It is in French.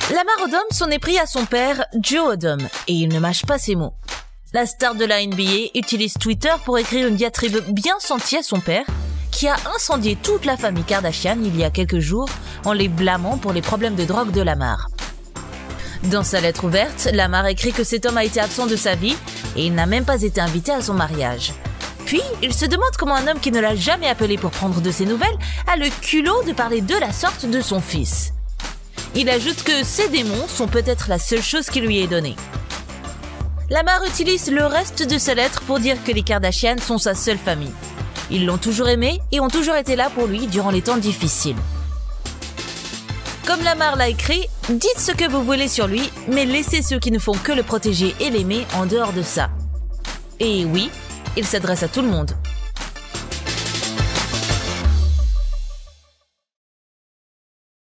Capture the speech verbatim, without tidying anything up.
Lamar Odom s'en est pris à son père, Joe Odom, et il ne mâche pas ses mots. La star de la N B A utilise Twitter pour écrire une diatribe bien sentie à son père, qui a incendié toute la famille Kardashian il y a quelques jours en les blâmant pour les problèmes de drogue de Lamar. Dans sa lettre ouverte, Lamar écrit que cet homme a été absent de sa vie et il n'a même pas été invité à son mariage. Puis, il se demande comment un homme qui ne l'a jamais appelé pour prendre de ses nouvelles a le culot de parler de la sorte de son fils. Il ajoute que ses démons sont peut-être la seule chose qui lui est donnée. Lamar utilise le reste de sa lettre pour dire que les Kardashian sont sa seule famille. Ils l'ont toujours aimé et ont toujours été là pour lui durant les temps difficiles. Comme Lamar l'a écrit, dites ce que vous voulez sur lui, mais laissez ceux qui ne font que le protéger et l'aimer en dehors de ça. Et oui, il s'adresse à tout le monde.